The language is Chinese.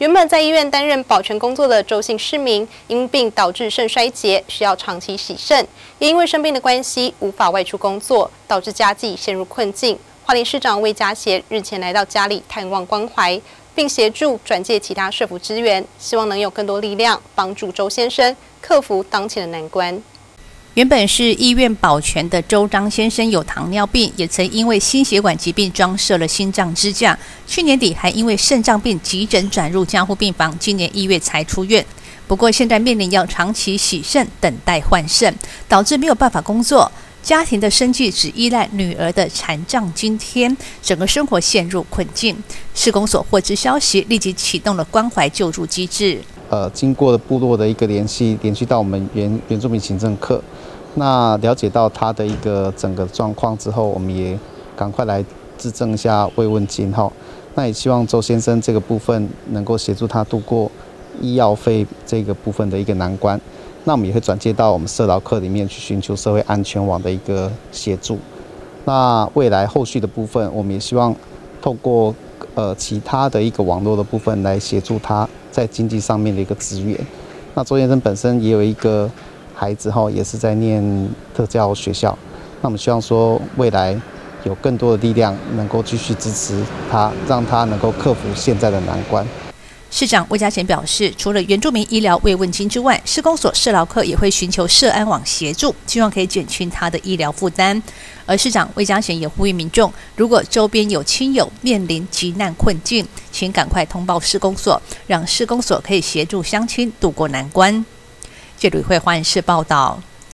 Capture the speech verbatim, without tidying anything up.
原本在医院担任保全工作的周姓市民，因病导致肾衰竭，需要长期洗肾，也因为生病的关系无法外出工作，导致家计陷入困境。花莲市长魏家贤日前来到家里探望关怀，并协助转介其他社福资源，希望能有更多力量帮助周先生克服当前的难关。 原本是医院保全的周张先生有糖尿病，也曾因为心血管疾病装设了心脏支架。去年底还因为肾脏病急诊转入加护病房，今年一月才出院。不过现在面临要长期洗肾，等待换肾，导致没有办法工作。家庭的生计只依赖女儿的残障津贴，整个生活陷入困境。市公所获知消息，立即启动了关怀救助机制。 呃，经过了部落的一个联系，联系到我们原原住民行政课，那了解到他的一个整个状况之后，我们也赶快来制证一下慰问金哈。那也希望周先生这个部分能够协助他度过医药费这个部分的一个难关。那我们也会转接到我们社劳课里面去寻求社会安全网的一个协助。那未来后续的部分，我们也希望透过呃其他的一个网络的部分来协助他在经济上面的一个资源。那周先生本身也有一个孩子哈，也是在念特教学校。那我们希望说未来有更多的力量能够继续支持他，让他能够克服现在的难关。 市长魏家贤表示，除了原住民医疗慰问金之外，市公所社劳课也会寻求社安网协助，希望可以减轻他的医疗负担。而市长魏家贤也呼吁民众，如果周边有亲友面临急难困境，请赶快通报市公所，让市公所可以协助乡亲渡过难关。记者吕慧华视报道。